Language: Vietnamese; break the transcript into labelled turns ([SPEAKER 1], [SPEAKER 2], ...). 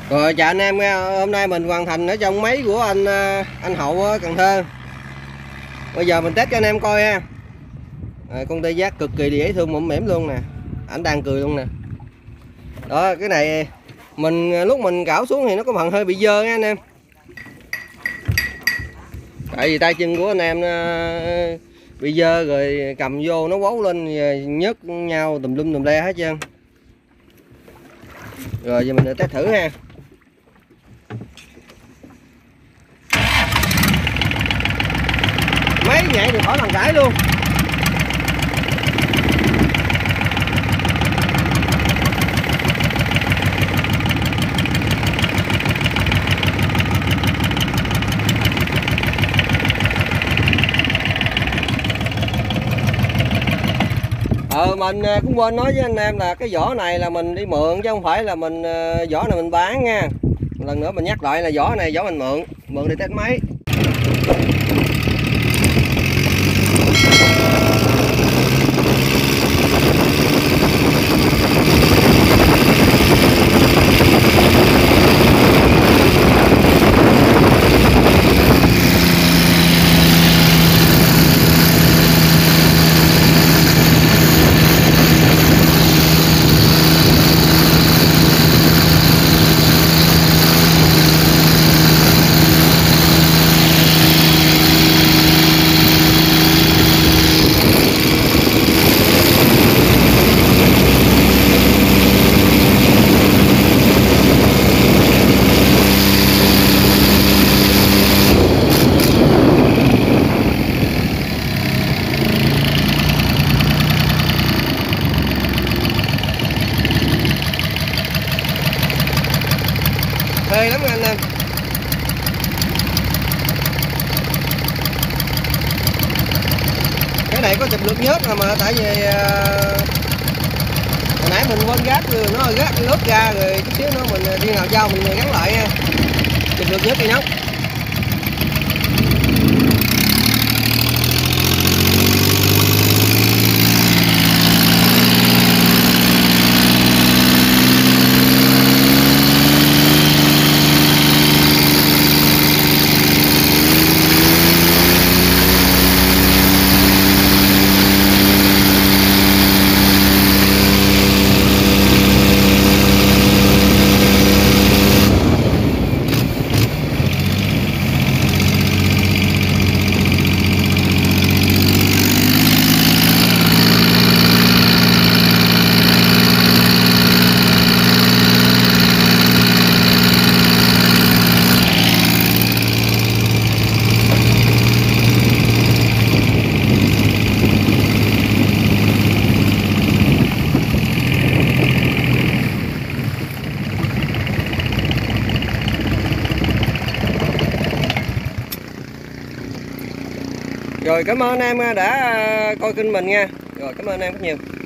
[SPEAKER 1] Rồi chào anh em nha. Hôm nay mình hoàn thành ở trong máy của anh Hậu ở Cần Thơ. Bây giờ mình test cho anh em coi ha. Con tê giác cực kỳ dễ thương mũm mỉm luôn nè. Ảnh đang cười luôn nè. Đó, cái này lúc mình cảo xuống thì nó có phần hơi bị dơ nha anh em. Tại vì tay chân của anh em bị dơ rồi cầm vô nó quấu lên nhớt nhau tùm lum tùm le hết trơn. Rồi giờ mình test thử ha. Máy nhảy thì khỏi bàn cãi luôn. Mình cũng quên nói với anh em là cái vỏ này là mình đi mượn chứ không phải là vỏ này mình bán nha. Lần nữa mình nhắc lại là vỏ này vỏ mình mượn đi test máy. Phê lắm anh em. Cái này có chụp lượt nhớt mà tại vì hồi nãy mình quên gác rồi nó gác lớp ra rồi chút xíu nữa mình đi nào dao mình gắn lại nha. Chụp lượt nhớt đi nóc. Rồi cảm ơn anh em đã coi kênh mình nha. Rồi cảm ơn anh em rất nhiều.